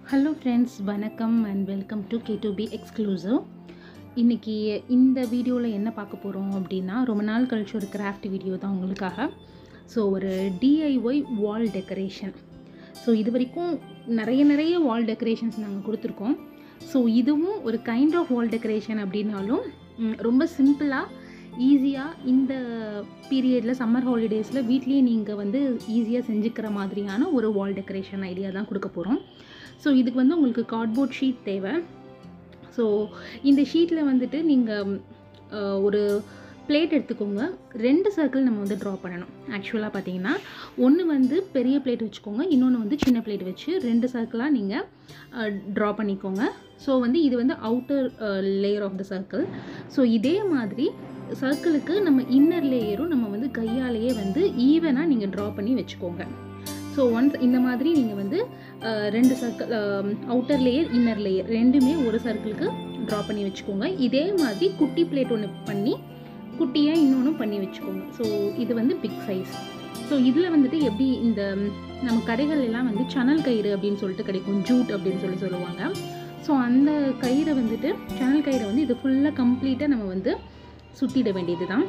Hello friends, வணக்கம் and welcome to K2B exclusive. இன்றைக்கி இந்த வீடியோவில் என்ன பார்க்க போகிறோம் அப்படின்னா, ரொம்ப நாள் கழிச்சு ஒரு கிராஃப்ட் வீடியோ தான் உங்களுக்காக. ஸோ ஒரு DIY வால் டெக்கரேஷன். ஸோ இது வரைக்கும் நிறைய வால் டெக்கரேஷன்ஸ் நாங்கள் கொடுத்துருக்கோம். ஸோ இதுவும் ஒரு கைண்ட் ஆஃப் வால் டெக்கரேஷன் அப்படின்னாலும் ரொம்ப சிம்பிளாக ஈஸியாக இந்த பீரியடில் சம்மர் ஹாலிடேஸில் வீட்லேயே நீங்கள் வந்து ஈஸியாக செஞ்சுக்கிற மாதிரியான ஒரு வால் டெக்கரேஷன் ஐடியா தான் கொடுக்க போகிறோம். ஸோ இதுக்கு வந்து உங்களுக்கு கார்ட்போர்ட் ஷீட் தேவை. ஸோ இந்த ஷீட்டில் வந்துட்டு நீங்கள் ஒரு பிளேட் எடுத்துக்கோங்க. 2 சர்க்கிள் நம்ம வந்து ட்ரா பண்ணணும். ஆக்சுவலாக பார்த்தீங்கன்னா ஒன்று வந்து பெரிய பிளேட் வச்சுக்கோங்க, இன்னொன்று வந்து சின்ன பிளேட் வச்சு 2 சர்க்கிளாக நீங்கள் ட்ரா பண்ணிக்கோங்க. ஸோ வந்து இது வந்து outer layer of the circle. So இதே மாதிரி சர்க்கிளுக்கு நம்ம இன்னர் லேயரும் நம்ம வந்து கையாலேயே வந்து ஈவனாக நீங்கள் ட்ரா பண்ணி வச்சுக்கோங்க. ஸோ ஒன்ஸ் இந்த மாதிரி நீங்கள் வந்து 2 circle, outer layer inner layer ரெண்டுமே ஒரு சர்க்கிளுக்கு ட்ரா பண்ணி வச்சுக்கோங்க. இதே மாதிரி குட்டி பிளேட் ஒன்று பண்ணி குட்டியாக இன்னொன்றும் பண்ணி வச்சுக்கோங்க. ஸோ இது வந்து பிக் சைஸ். ஸோ இதில் வந்துட்டு எப்படி இந்த நம்ம கடைகள் எல்லாம் வந்து சணல் கயிறு அப்படின்னு சொல்லிட்டு கிடைக்கும், ஜூட் அப்படின்னு சொல்லுவாங்க. ஸோ அந்த கயிறை வந்துட்டு சணல் கயிறை வந்து இது ஃபுல்லாக கம்ப்ளீட்டாக நம்ம வந்து சுற்றிட வேண்டியது தான்.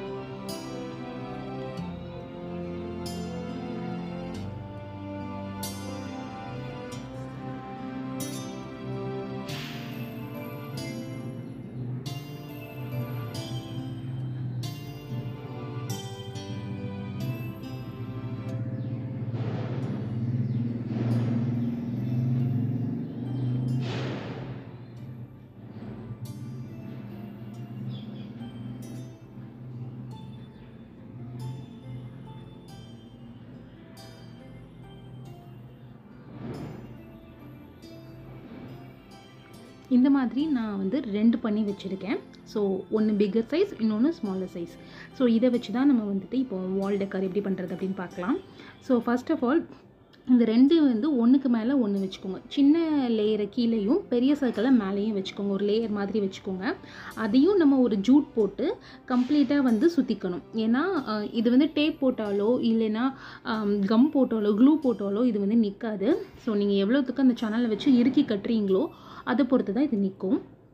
இந்த மாதிரி நான் வந்து 2 பண்ணி வச்சுருக்கேன். ஸோ ஒன்று பிக்கர் சைஸ், இன்னொன்று ஸ்மாலர் சைஸ். ஸோ இதை வச்சு தான் நம்ம வந்துட்டு இப்போ வால் டெக்கர் எப்படி பண்ணுறது அப்படின்னு பார்க்கலாம். ஸோ ஃபர்ஸ்ட் ஆஃப் ஆல் இந்த 2 வந்து ஒன்றுக்கு மேலே ஒன்று வச்சுக்கோங்க. சின்ன லேயரை கீழேயும் பெரிய சர்க்கிளை மேலேயும் வச்சுக்கோங்க. ஒரு லேயர் மாதிரி வச்சுக்கோங்க. அதையும் நம்ம ஒரு ஜூட் போட்டு கம்ப்ளீட்டாக வந்து சுற்றிக்கணும். ஏன்னா இது வந்து டேப் போட்டாலோ இல்லைன்னா கம் போட்டாலோ க்ளூ போட்டாலோ இது வந்து நிற்காது. ஸோ நீங்கள் எவ்வளோத்துக்கு அந்த சேனலை வச்சு இறுக்கி கட்டுறீங்களோ அதை பொறுத்து தான் இது நிற்கும்.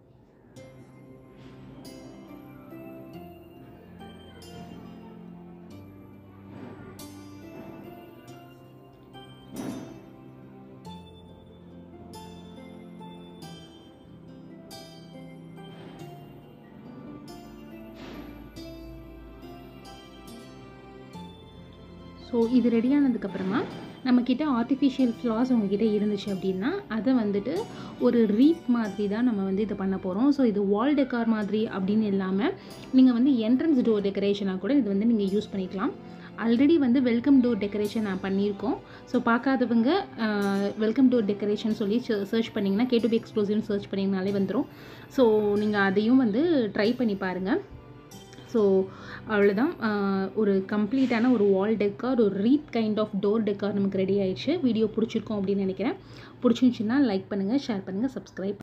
ஸோ இது ரெடியானதுக்கப்புறமா நம்மக்கிட்ட ஆர்டிஃபிஷியல் ஃப்ளார்ஸ் உங்ககிட்ட இருந்துச்சு அப்படின்னா அதை வந்துட்டு ஒரு ரீத் மாதிரி தான் நம்ம வந்து இதை பண்ண போகிறோம். ஸோ இது வால் டெக்கார் மாதிரி அப்படின்னு இல்லாமல் நீங்கள் வந்து என்ட்ரன்ஸ் டோர் டெக்கரேஷனாக கூட இது வந்து நீங்கள் யூஸ் பண்ணிக்கலாம். ஆல்ரெடி வந்து வெல்கம் டோர் டெக்கரேஷன் நான் பண்ணியிருக்கோம். ஸோ பார்க்காதவங்க வெல்கம் டோர் டெக்கரேஷன் சொல்லி சர்ச் பண்ணிங்கன்னா K2B எக்ஸ்க்ளூசிவ்னு சர்ச் பண்ணிங்கனாலே வந்துடும். ஸோ நீங்கள் அதையும் வந்து ட்ரை பண்ணி பாருங்கள். ஸோ அவ்வளோதான், ஒரு கம்ப்ளீட்டான ஒரு வால் டெக்கார், ஒரு wreath kind of door decor நமக்கு ரெடி ஆயிடுச்சு. வீடியோ பிடிச்சிருக்கோம் அப்படின்னு நினைக்கிறேன். பிடிச்சிருந்துச்சுன்னா லைக் பண்ணுங்கள், ஷேர் பண்ணுங்கள், சப்ஸ்கிரைப்